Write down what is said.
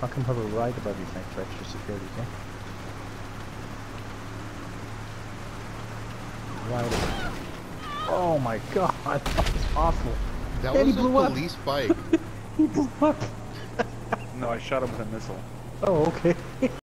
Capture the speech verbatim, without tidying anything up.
I can have a ride above you, thanks for extra security, okay? Ride above. Oh my god, that was awful. That And was he a blew up. police bike. He blew up. No, I shot him with a missile. Oh, okay.